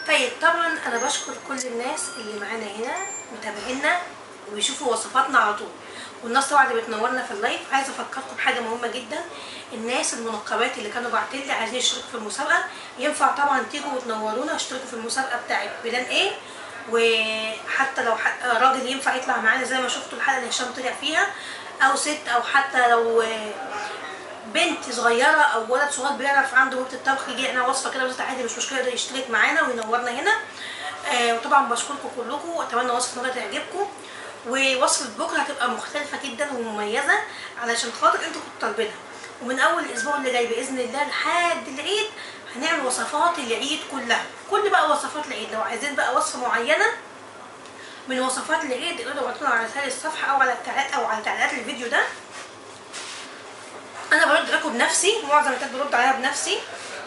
طيب طبعا انا بشكر كل الناس اللي معانا هنا متابعينا وبيشوفوا وصفاتنا على طول، والناس طبعا اللي بتنورنا في اللايف. عايزه افكركم بحاجه مهمه جدا، الناس المنقبات اللي كانوا باعتين لي عايزين يشتركوا في المسابقه، ينفع طبعا تيجوا وتنورونا واشتركوا في المسابقه بتاعت بلان ايه. وحتى لو راجل ينفع يطلع معانا زي ما شفتوا الحلقه اللي هشام طلع فيها، او ست، او حتى لو بنت صغيره او ولد صغير بيعرف عنده موهبه الطبخ يجي لنا وصفه كده بس عادي مش مشكله، يقدر يشترك معانا وينورنا هنا. وطبعا بشكركم كلكم واتمنى وصفه النهارده تعجبكم، ووصفه بكره هتبقى مختلفه جدا ومميزه علشان خاطر انتوا كنتوا طالبينها. ومن اول الاسبوع اللي جاي باذن الله لحد العيد هنعمل وصفات العيد كلها، كل بقى وصفات العيد. لو عايزين بقى وصفه معينه من وصفات العيد تقدروا تبعتوا لنا على رسائل الصفحه او على التعليقات او على تعليقات الفيديو ده. انا برد لكم بنفسي، معظم الناس برد عليها بنفسي،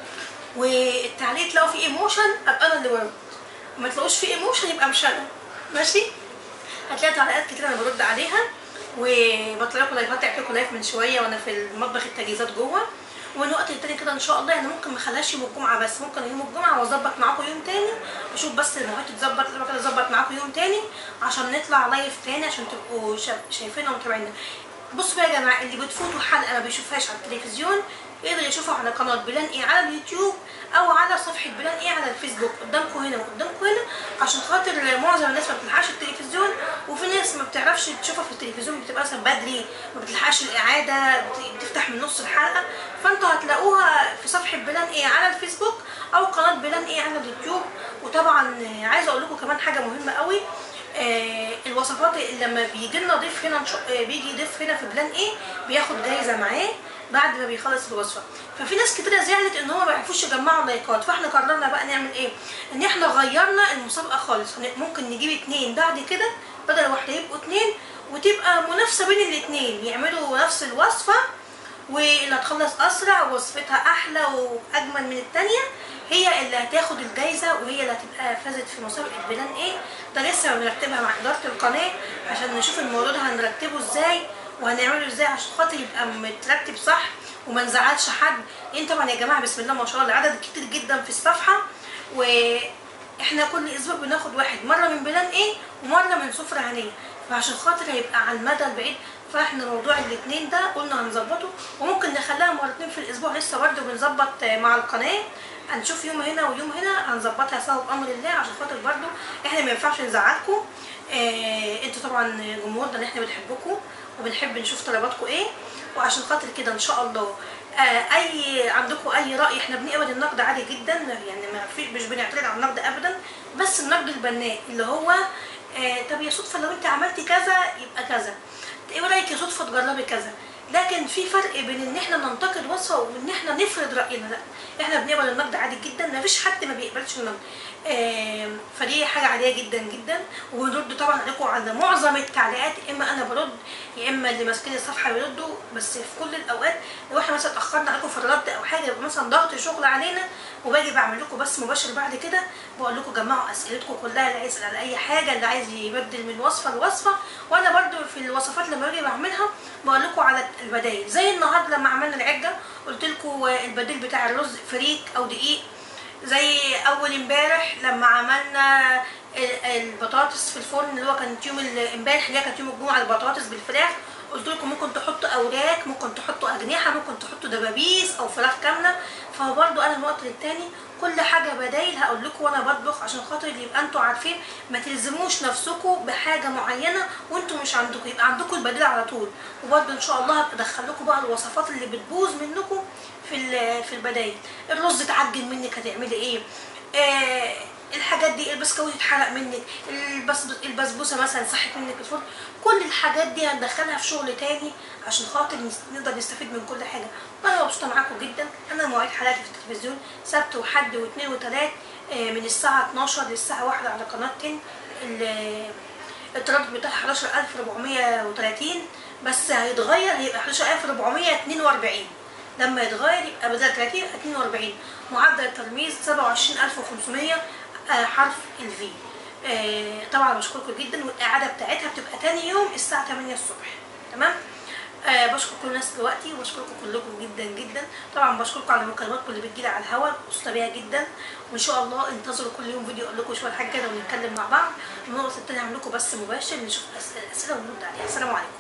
والتعليق تلاقوا فيه ايموشن ابقى انا اللي برد، ما تلاقوش فيه ايموشن يبقى مش انا، ماشي؟ هتلاقي تعليقات كتير انا برد عليها، وبطلع لكم لايفات. تعبت لكم لايف من شويه وانا في المطبخ التجهيزات جوه، ومن وقت للتاني كده ان شاء الله يعني ممكن ما اخليهاش يوم الجمعه بس، ممكن يوم الجمعه واظبط معاكم يوم تاني، اشوف بس المواعيد تتظبط كده اظبط معاكم يوم تاني عشان نطلع لايف تاني عشان تبقوا شايفيننا ومتابعينا. بصوا بقى يا جماعه، اللي بتفوتوا حلقه ما بيشوفهاش على التلفزيون يقدر يشوفها على قناه بلان ايه على اليوتيوب او على صفحه بلان ايه على الفيسبوك، قدامكم هنا وقدامكم هنا، عشان خاطر معظم الناس ما بتلحقش التلفزيون، وفي ناس ما بتعرفش تشوفها في التلفزيون، بتبقى مثلا بدري ما بتلحقش الاعاده، بتفتح من نص الحلقه. فانتوا هتلاقوها في صفحه بلان ايه على الفيسبوك او قناه بلان ايه على اليوتيوب. وطبعا عايزه اقول لكم كمان حاجه مهمه قوي، الوصفات لما بيجي لنا ضيف هنا بيجي ضيف هنا في بلان ايه بياخد جايزه معاه بعد ما بيخلص الوصفه. ففي ناس كتير زعلت ان هم ما بيعرفوش يجمعوا لايكات، فاحنا قررنا بقى نعمل ايه، ان احنا غيرنا المسابقه خالص. ممكن نجيب 2 بعد كده بدل واحده يبقوا 2، وتبقى منافسه بين الاثنين يعملوا نفس الوصفه، واللي هتخلص اسرع ووصفتها احلى واجمل من الثانيه هي اللي هتاخد الجايزه، وهي اللي هتبقى فازت في مسابقه بلان ايه. ده لسه بنرتبها مع اداره القناه عشان نشوف الموضوع ده هنرتبه ازاي وهنعمله ازاي عشان خاطر يبقى مترتب صح وما نزعلش حد. لان طبعا يا جماعه بسم الله ما شاء الله عدد كتير جدا في الصفحه، واحنا كل اسبوع بناخد واحد مره من بلان ايه ومره من سفره هنيه، فعشان خاطر هيبقى على المدى البعيد فاحنا موضوع الاثنين ده قلنا هنظبطه، وممكن نخليها مرتين في الاسبوع. لسه برده بنظبط مع القناه، هنشوف يوم هنا ويوم هنا هنظبطها سوا بامر الله، عشان خاطر برده احنا ما ينفعش نزعلكم. انتوا طبعا جمهورنا اللي احنا بنحبكم وبنحب نشوف طلباتكم ايه، وعشان خاطر كده ان شاء الله اي عندكم اي راي احنا بنقبل النقد عادي جدا، يعني ما في مش بنعترض على النقد ابدا، بس النقد البناء اللي هو طب يا صدفه لو انت عملتي كذا يبقى كذا، ايه رايك يا صدفه تجربي كذا. لكن في فرق بين ان احنا ننتقد وصفه وان احنا نفرض راينا، لا احنا بنقبل النقد عادي جدا، ما فيش حد ما بيقبلش النقد. فدي حاجه عاديه جدا جدا، وبنرد طبعا عليكم على معظم التعليقات، يا اما انا برد يا اما اللي ماسكين الصفحه بيردوا، بس في كل الاوقات لو احنا مثلا اتاخرنا عليكم في الرد او حاجه يبقى مثلا ضغط شغل علينا وباجي بعمل لكم بس مباشر بعد كده بقول لكم جمعوا اسئلتكم كلها، اللي عايز يسال على اي حاجه، اللي عايز يبدل من وصفه لوصفه. وانا برده في الوصفات لما باجي بعملها بقول لكم على البدايل، زي النهارده لما عملنا العجه قلت لكم البديل بتاع الرز فريك او دقيق، زي اول امبارح لما عملنا البطاطس في الفرن اللي هو كانت يوم امبارح اللي هي كانت يوم الجمعه، البطاطس بالفراخ قلت لكم ممكن تحطوا اوراق، ممكن تحطوا اجنحه، ممكن تحطوا دبابيس او فراخ كامله. فبرضو انا من وقت للتاني كل حاجه بدايل هقول لكم وانا بطبخ، عشان خاطر يبقى انتوا عارفين ما تلزموش نفسكم بحاجه معينه وانتوا مش عندكم، يبقى عندكم البديل على طول. وبرضو ان شاء الله هدخل لكم بقى الوصفات اللي بتبوظ منكم في البدايل. الرز اتعجن منك هتعملي ايه، الحاجات دي، البسكويت اتحرق منك، البسبوسه مثلا صحت منك الفرن، كل الحاجات دي هندخلها في شغل تاني عشان خاطر نقدر نستفيد من كل حاجه. وانا مبسوطه معاكم جدا. انا مواعيد حلقاتي في التلفزيون سبت وحد واثنين وثلاث من الساعه 12 للساعه 1 على قناه 10. التردد بتاعها 11430 بس هيتغير، هيبقى 11442. لما يتغير يبقى بدل 30 42. معدل الترميز 27500 حرف الفي. طبعا بشكركم جدا، والاعاده بتاعتها بتبقى تاني يوم الساعه 8 الصبح. تمام. بشكر كل الناس دلوقتي، وبشكركم كلكم جدا جدا. طبعا بشكركم على مكالماتكم اللي بتجيلي على الهوا، مبسوطه بيها جدا. وان شاء الله انتظروا كل يوم فيديو اقول لكم شويه حاجه كده ونتكلم مع بعض. النقطه التانيه هعمل لكم بث مباشر نشوف الاسئله ونرد عليها. السلام عليكم.